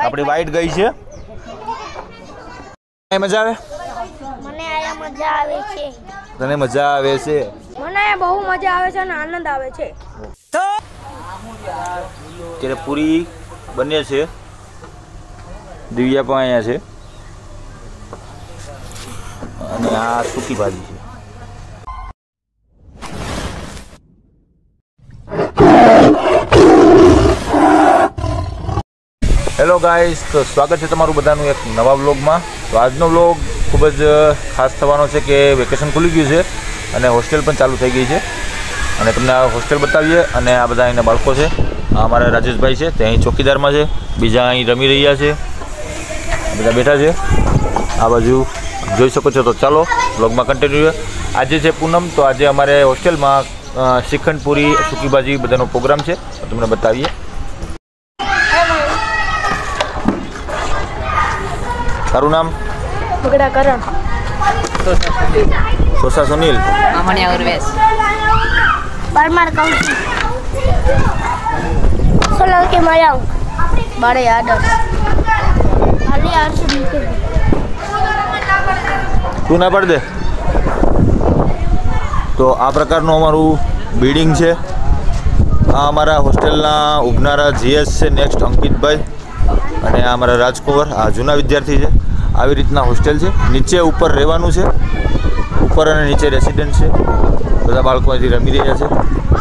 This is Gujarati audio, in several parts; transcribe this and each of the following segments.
આપણી વાઈટ ગઈ છે. મજા આવે? મને આયા મજા આવે છે. તને મજા આવે છે? મને બહુ મજા આવે છે અને આનંદ આવે છે. ત્યારે પૂરી બને છે. દિવ્યા પણ અહીંયા છે અને આ સૂકી ભાજી છે. હેલો ગાઈસ, તો સ્વાગત છે તમારું બધાનું એક નવા વ્લોગમાં. તો આજનો વ્લોગ ખૂબ જ ખાસ થવાનો છે કે વેકેશન ખુલી ગયું છે અને હોસ્ટેલ પણ ચાલુ થઈ ગઈ છે અને તમને આ હોસ્ટેલ બતાવીએ. અને આ બધા અહીંના બાળકો છે. આ અમારા રાજેશભાઈ છે, તે અહીં ચોકીદારમાં છે. બીજા અહીં રમી રહ્યા છે, બધા બેઠા છે. આ બાજુ જોઈ શકો છો. તો ચાલો વ્લોગમાં કન્ટિન્યુ. આજે છે પૂનમ, તો આજે અમારે હોસ્ટેલમાં શ્રીખંડ પૂરી સૂકી ભાજી બધાનો પ્રોગ્રામ છે, તો તમને બતાવીએ. તારું નામ? બગડા કરણ. સોસા સુનિલ. અમણિયા ઉર્વેશ. પરમાર કૌશિક. સોલંકી મયંક. બારે આદર્શ. અલી આરસી મુકેશ. તું ના પાડ દે. તો આ પ્રકારનું અમારું બિલ્ડિંગ છે. આ અમારા હોસ્ટેલના ઉભનારા જીએસ છે, નેક્સ્ટ અંકિતભાઈ. અને આ અમારા રાજકુંવર, આ જૂના વિદ્યાર્થી છે. આવી રીતના હોસ્ટેલ છે. નીચે ઉપર રહેવાનું છે, ઉપર અને નીચે રેસિડેન્ટ છે. બધા બાળકો અહીંથી રમી રહ્યા છે.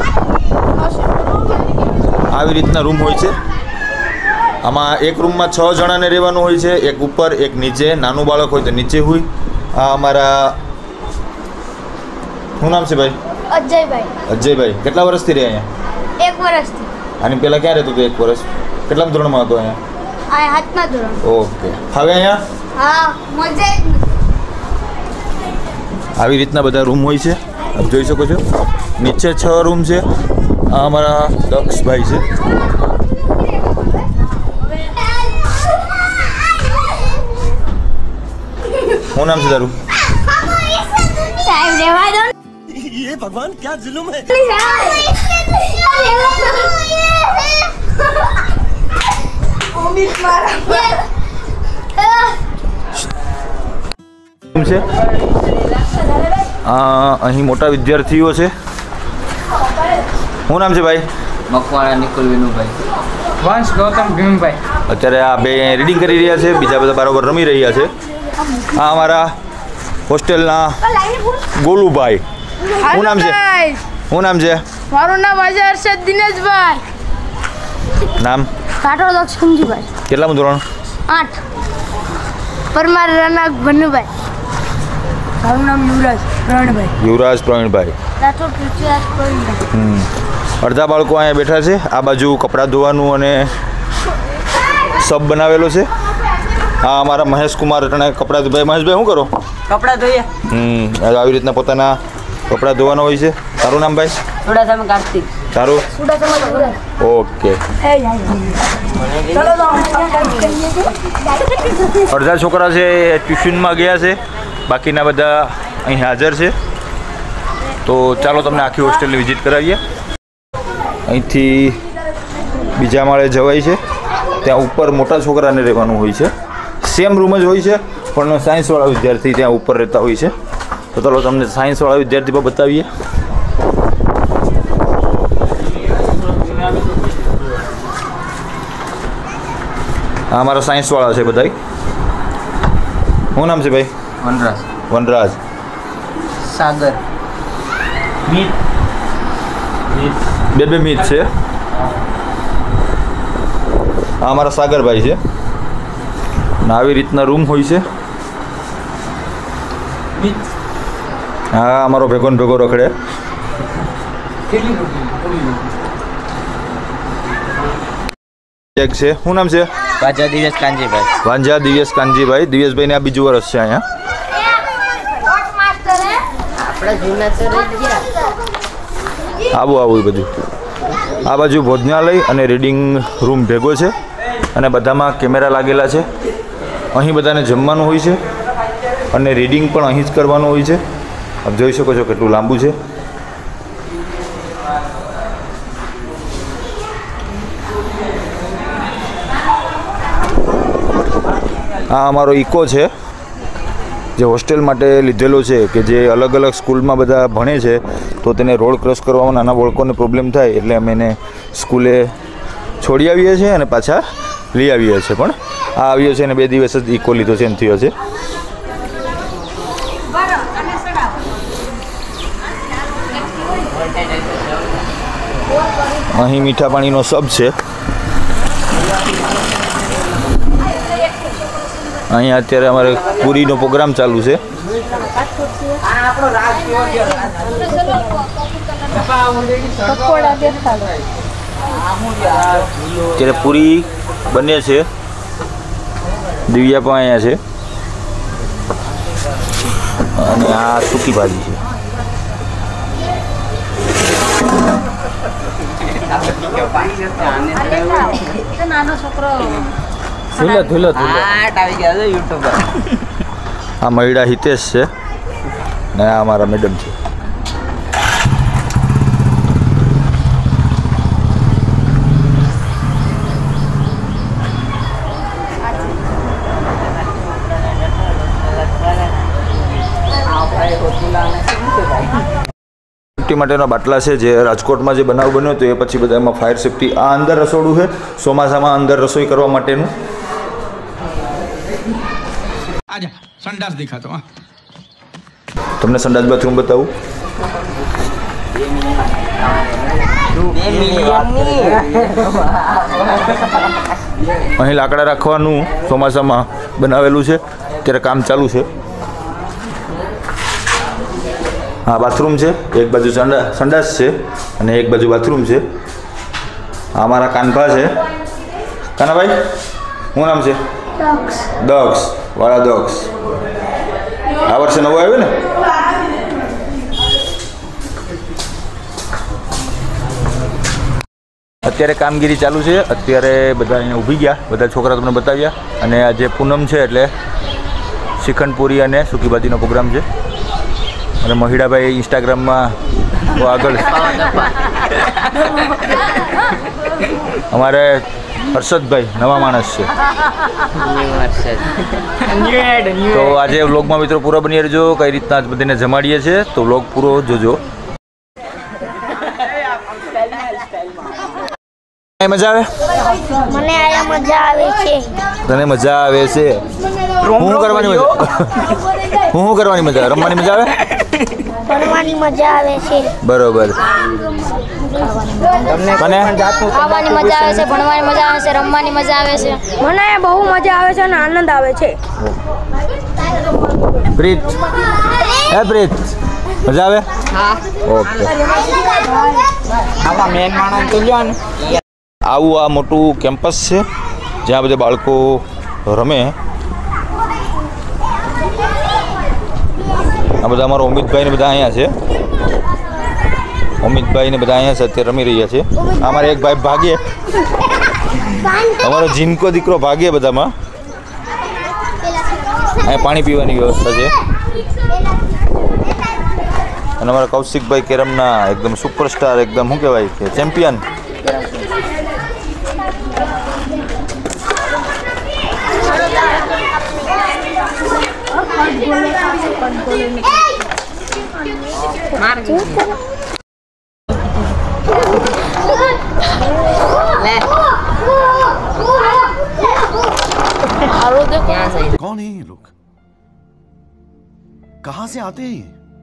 આવી રીતના રૂમ હોય છે. આમાં એક રૂમમાં 6 જણાને રહેવાનું હોય છે, એક ઉપર એક નીચે. નાનું બાળક હોય તો નીચે હોય. આ અમારા શું નામ છે ભાઈ? અજયભાઈ. અજયભાઈ. કેટલા વર્ષથી રહે અહીંયા? 1 વર્ષથી. આની પહેલાં ક્યાં રહેતું હતું? 1 વર્ષ. કેટલામાં ધોરણમાં હતો અહીંયા? આ હાથમાં ધોરણ. ઓકે. હવે અહીંયા હા, મજા જ આવી રીતના બધા રૂમ હોય છે. આપ જોઈ શકો છો. નીચે 6 રૂમ છે. આ અમારા દક્ષભાઈ છે. શું નામ છે તારું? સાહેબ રેવા દો. ये भगवान क्या जुल्म है. છે. અહીં મોટા વિદ્યાર્થીઓ છે. શું નામ છે ભાઈ? મકવાણા નિકુલ વિનુભાઈ. વંશ ગૌતમ ભીમભાઈ. અત્યારે આ બે રીડિંગ કરી રહ્યા છે, બીજા બધા બરાબર રમી રહ્યા છે. આ અમારા હોસ્ટેલના ગોલુભાઈ. શું નામ છે? શું નામ છે? મારું નામ અજય હર્ષદ દિનેશભાઈ. નામ? કાઠોડ દક્ષુંજીભાઈ. કેટલામાં ધોરણ? 8. પરમાર રનાક ભનુભાઈ. મારું નામ યુવરાજ પ્રવીણભાઈ. યુવરાજ પ્રવીણભાઈ. રાઠોડ પૃથ્વીરાજ પ્રવીણભાઈ. અડધા બાળકો અહીંયા બેઠા છે. આ બાજુ કપડાં ધોવાનું અને સબ બનાવેલો છે. આ અમારા મહેશ કુમાર અટાણે કપડાં ધોઈ. મહેશભાઈ શું કરો? કપડાં ધોઈએ. આવી રીતના પોતાના કપડાં ધોવાના હોય છે. તારું નામ ભાઈ? થોડા કાર્તિક. તારું? ઓકે. અડધા છોકરા છે ટ્યુશનમાં ગયા છે, બાકીના બધા અહીં હાજર છે. તો ચાલો તમને આખી હોસ્ટેલની વિઝિટ કરાવીએ. અહીંથી બીજા માળે જવાય છે. ત્યાં ઉપર મોટા છોકરાને રહેવાનું હોય છે. સેમ રૂમ જ હોય છે, પણ સાયન્સવાળા વિદ્યાર્થી ત્યાં ઉપર રહેતા હોય છે. તો ચાલો તમને સાયન્સવાળા વિદ્યાર્થી પર બતાવીએ. આ અમારા સાયન્સવાળા છે બધા. શું નામ છે ભાઈ? વનરાજ. વનરાજ. સાગર. મિત. બે મિત છે. આ અમારા સાગરભાઈ છે. આવી રીતના રૂમ હોય છે. હા, અમારો ભેગો ને ભેગો રખડે. એક છે. શું નામ છે? વાંજા દિવેશ કાંજીભાઈ. વાંજા દિવેશ કાંજીભાઈ. દિવેશભાઈને આ બીજું વર્ષ છે અહીંયા. આપણા જૂના તો રહી ગયા. આવું બધું. આ બાજુ ભોજનાલય અને રીડિંગ રૂમ ભેગો છે અને બધામાં કેમેરા લાગેલા છે. અહીં બધાને જમવાનું હોય છે અને રીડિંગ પણ અહીં જ કરવાનું હોય છે. આપ જોઈ શકો છો કેટલું લાંબુ છે. આ અમારો ઇકો છે જે હોસ્ટેલ માટે લીધેલો છે કે જે અલગ અલગ સ્કૂલમાં બધા ભણે છે તો તેને રોડ ક્રોસ કરવામાં નાના બાળકોને પ્રોબ્લેમ થાય એટલે અમે એને સ્કૂલે છોડી આવીએ છીએ અને પાછા લઈ આવીએ છીએ. પણ આ આવ્યો છે અને 2 દિવસ જ ઇકો લીધો છે એમ થયો છે. અહીં મીઠા પાણીનો સબ છે. અહીંયા અત્યારે અમારે પૂરીનો પ્રોગ્રામ ચાલુ છે. અત્યારે પૂરી બને છે. દિવ્યા પણ અહીંયા છે અને આ સૂકી ભાજી છે. આ મહિડા હિતેશ છે ને આ અમારા મેડમ છે. સેફ્ટી માટેના બાટલા છે જે રાજકોટમાં જે બનાવ બન્યો હતો એ પછી બધા એમાં ફાયર સેફ્ટી. આ અંદર રસોડું છે ચોમાસામાં અંદર રસોઈ કરવા માટેનું. आजा संडास दिखाता हूँ. તમને સંડાસ બાથરૂમ બતાવું. અહીં લાકડા રાખવાનું ચોમાસામાં બનાવેલું છે. અત્યારે કામ ચાલુ છે. હા બાથરૂમ છે. એક બાજુ સંડાસ છે અને એક બાજુ બાથરૂમ છે. આ અમારા કાનભા છે. કાનાભાઈ શું નામ છે? દક્ષ વાળા દક્ષ. આ વર્ષે નવો આવ્યો ને? અત્યારે કામગીરી ચાલુ છે. અત્યારે બધા અહીંયા ઊભી ગયા. બધા છોકરા તમને બતાવ્યા. અને આજે પૂનમ છે એટલે શ્રીખંડપુરી અને સૂકી ભાજીનો પ્રોગ્રામ છે. અને મહિડાભાઈ ઇન્સ્ટાગ્રામમાં બહુ આગળ. અમારે હર્ષદભાઈ નવા માણસ છે. તો આજે વ્લોગમાં મિત્રો પૂરો બની રહેજો. કઈ રીતના બધાને જમાડીએ છીએ તો વ્લોગ પૂરો જોજો. મજા આવે? મને આયા મજા આવે છે. તને મજા આવે છે? હું કરવાની મજા? હું કરવાની મજા? રમવાની મજા આવે? ભણવાની મજા આવે છે. બરોબર. મને ખાવાની મજા આવે છે, ભણવાની મજા આવે છે, રમવાની મજા આવે છે. મને બહુ મજા આવે છે અને આનંદ આવે છે. પ્રીત, હે પ્રીત, મજા આવે? હા. ઓકે. આમાં મેન માણસ તો લ્યો ને. આવું આ મોટું કેમ્પસ છે જ્યાં બધા બાળકો રમે. આ બધા અમારા અમિતભાઈ ને બધા અહીંયા છે. અમિતભાઈ ને બધા અહીંયા છે અત્યારે રમી રહ્યા છે. અમારે એક ભાઈ ભાગે. અમારો જીનકો દીકરો ભાગે બધામાં. અહીંયા પાણી પીવાની વ્યવસ્થા છે. અને અમારા કૌશિકભાઈ કેરમના એકદમ સુપરસ્ટાર, એકદમ શું કહેવાય કે ચેમ્પિયન. कौन है ये लोग? कहाँ से आते हैं?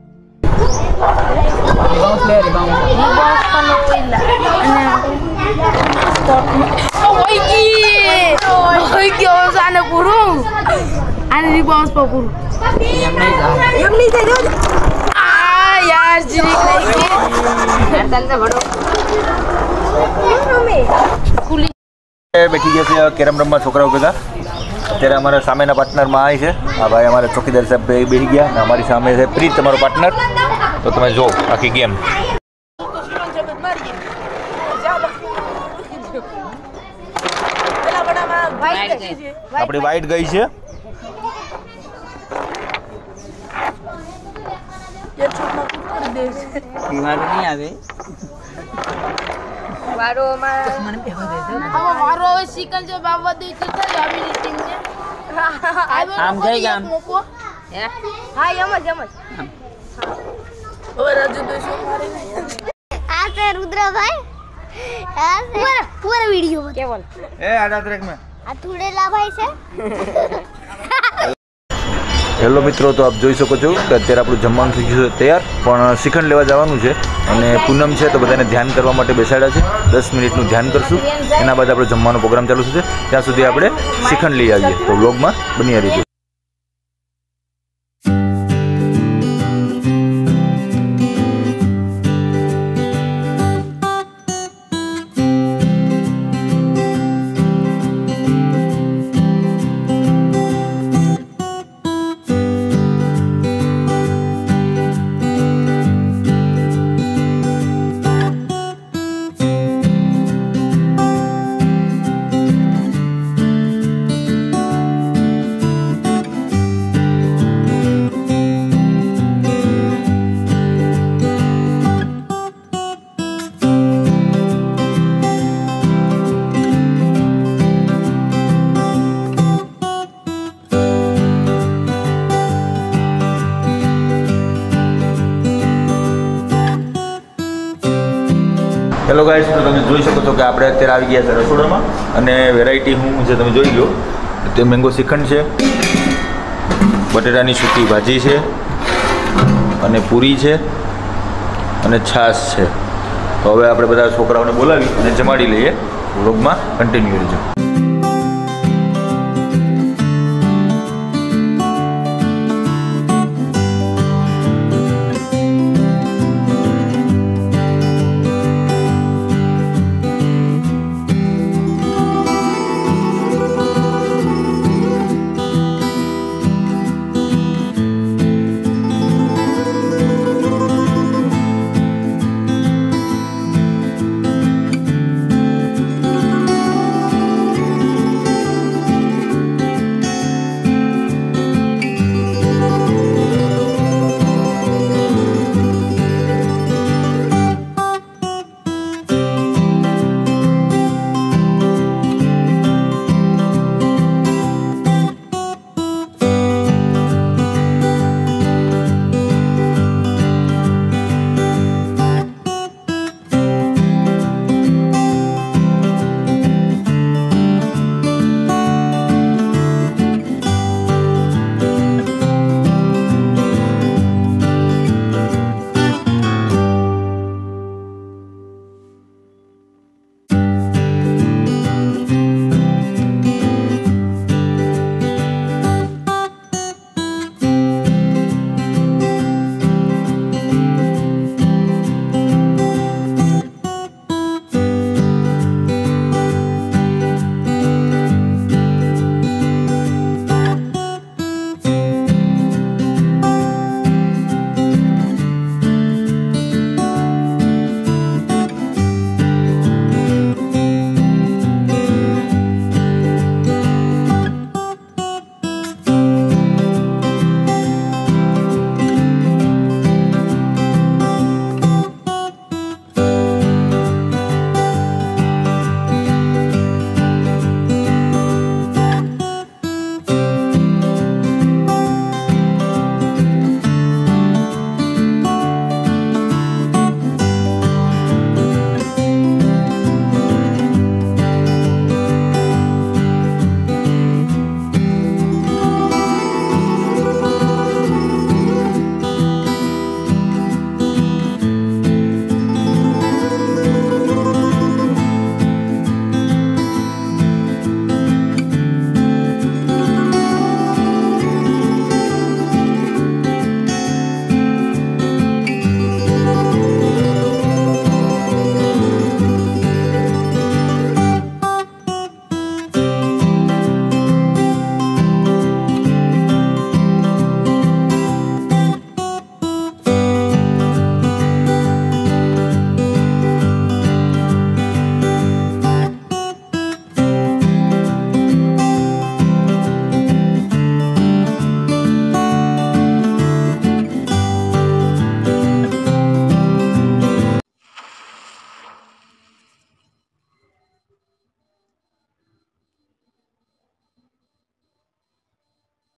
બેઠી ગયા છે કેરમ રમવા છોકરાઓ ભેગા. અત્યારે અમારા સામેના પાર્ટનરમાં આવી છે આ ભાઈ અમારા ચોકીદાર સાહેબ બેસી ગયા અને અમારી સામે છે પ્રીત તમારો પાર્ટનર. તો તમે જો આખી ગેમ. આપણી વાઈટ ગઈ છે. વારો હવે સિકંદર બાબા દે તો થાય આવી રીતે આમ થઈ ગયા હા એમ જ આ છે રુદ્રભાઈ આ છે પૂરા વિડિયો કેવલ એ આડા ટ્રેક મે આ થોડેલા ભાઈ છે હેલો મિત્રો, તો આપ જોઈ શકો છો કે અત્યારે આપણું જમવાનું થઈ ગયું છે તૈયાર, પણ શ્રીખંડ લેવા જવાનું છે અને પૂનમ છે તો બધાને ધ્યાન કરવા માટે બેસાડ્યા છે. 10 મિનિટનું ધ્યાન કરશું, એના બાદ આપણો જમવાનો પ્રોગ્રામ ચાલુ થશે. ત્યાં સુધી આપણે શ્રીખંડ લઈ આવીએ. તો વ્લોગમાં બની રહીશું. હેલો ગાઈસ, તો તમે જોઈ શકો છો કે આપણે અત્યારે આવી ગયા છે રસોડામાં અને વેરાયટી હું જે તમે જોઈ લો તે મેંગો શ્રીખંડ છે, બટેટાની સૂકી ભાજી છે અને પૂરી છે અને છાશ છે. તો હવે આપણે બધા છોકરાઓને બોલાવી અને જમાડી લઈએ. વ્લોગમાં કન્ટિન્યુ રહેજો.